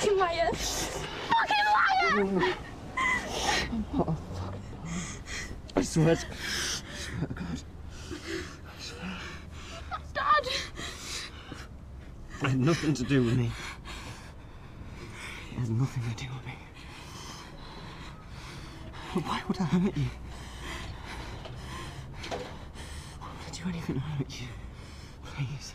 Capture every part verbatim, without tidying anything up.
Fucking liar! Fucking liar! Oh, fuck. I swear to... I swear to God. I swear. Dad! It had nothing to do with me. It has nothing to do with me. Why would I hurt you? Why would I do anything to hurt you? Please.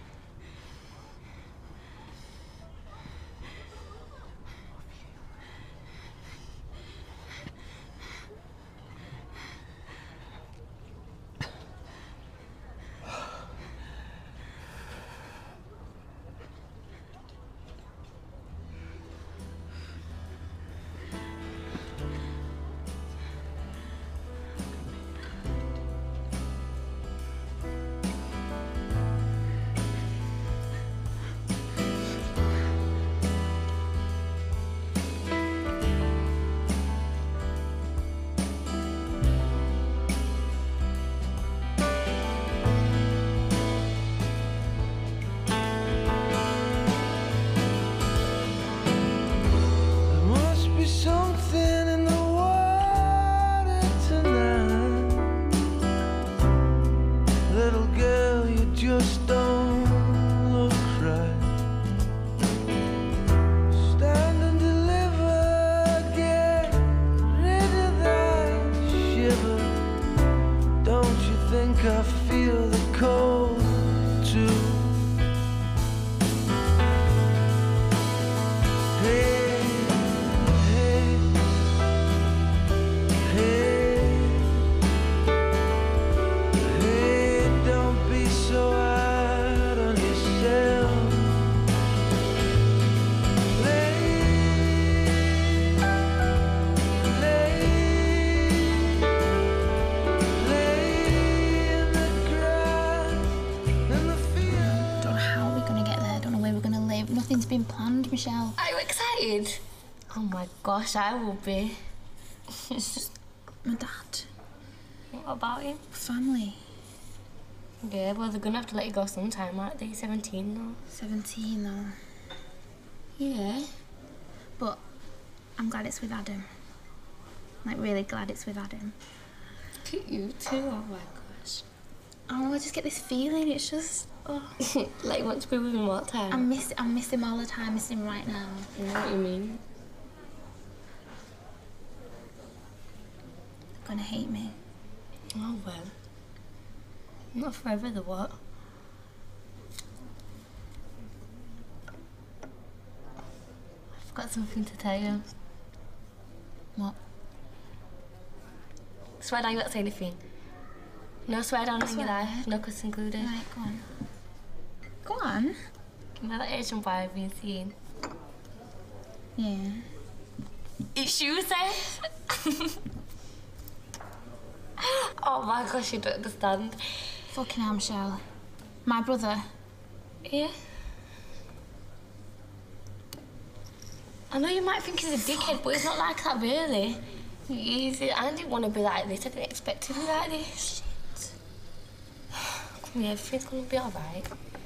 I feel the cold too. Hey, hey, hey, hey, don't be so hard on yourself. Lay, lay, lay in the grass in the field. Don't know how we're gonna get there, don't know where we're gonna live. Nothing's been planned, Michelle. Are you excited? Oh my gosh, I will be. It's just my dad. What about him? Family. Yeah, well, they're gonna have to let you go sometime, aren't they? seventeen now. seventeen though. Yeah. But I'm glad it's with Adam. Like, really glad it's with Adam. Look at you too, oh my gosh. Oh, I just get this feeling, it's just... Oh. Like you want to be with him all the time? I miss, I miss him all the time, I miss him right now. I know what you mean. They're gonna hate me. Oh well. Not forever, the what? I've got something to tell you. What? Swear down you won't say anything. No swear down in your life, no cuss included. Right, go on. Go on. You know that Asian boy I've been seeing? Yeah. It's you, say? Oh my gosh, you don't understand. Fucking hell, Michelle. My brother. Yeah? I know you might think he's a dickhead, but he's not like that, really. He's, I didn't want to be like this. I didn't expect to be like this. Shit. Come here, everything's gonna be alright.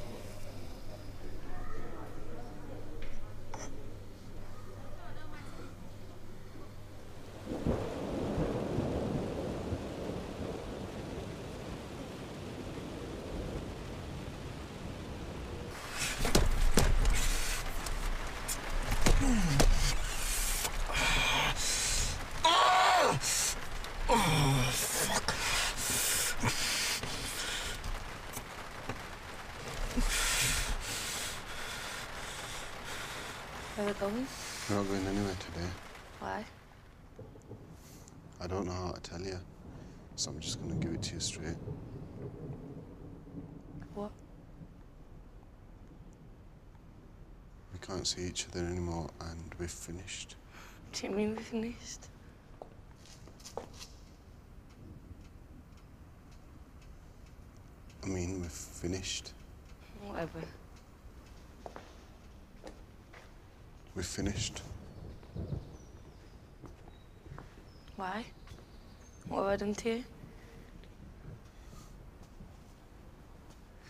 Where are we going? We're not going anywhere today. Why? I don't know how to tell you, so I'm just going to give it to you straight. What? We can't see each other anymore, and we've finished. Do you mean we finished? I mean, we've finished. Whatever. We've finished. Why? What have I done to you?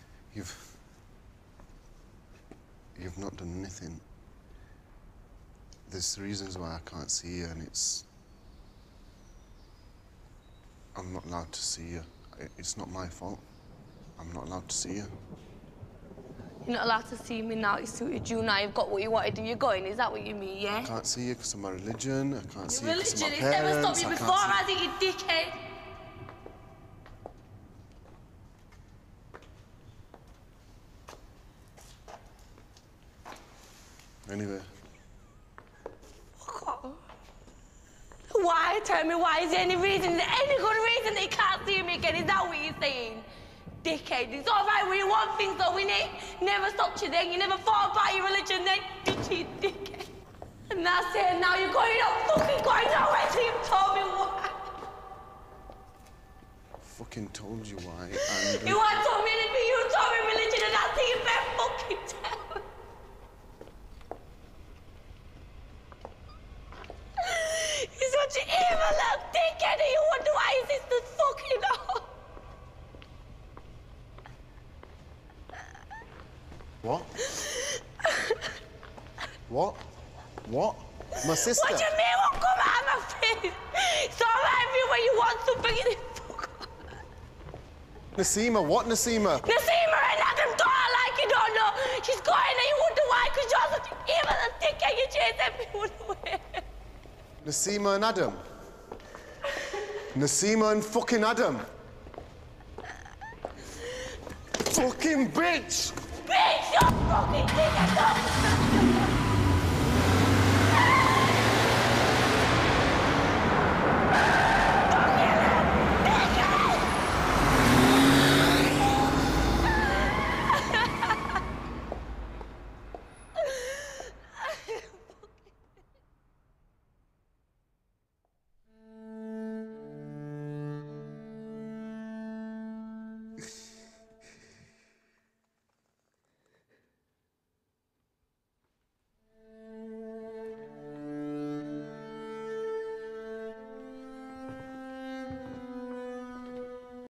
You've... You've not done anything. There's reasons why I can't see you, and it's... I'm not allowed to see you. It's not my fault. I'm not allowed to see you. You're not allowed to see me now. It suited you now. You've got what you wanted and you're going. Is that what you mean, yeah? I can't see you because of my religion. I can't see Your you because of my religion, it's never parents. stopped you I before, can't has it, you dickhead? see... Anyway. Why? Tell me why. Is there any reason? Is there any good reason that you can't see me again? Is that what you're saying? Dickhead. It's all right when you want things, though, innit? Never stopped you then. You never thought about your religion then, did you, dickhead? And that's it. Now you're going up, fucking going nowhere till you've told me why. Fucking told you why, and... You haven't told me anything. You told me religion, and that's it. You better fucking tell me. You're such an evil little dickhead, and you wonder why your sister's fucking up. What? What? What? My sister? What do you mean what come out of my face? It's all right for you when you want something in it. Nasima, what Nasima? Nasima and Adam don't like you, don't know. She's going and you wonder why, because you're such an evil little dickhead, you chase everyone away. Nasima and Adam? Nasima and fucking Adam? Fucking bitch! Bitch, you're fucking dickhead,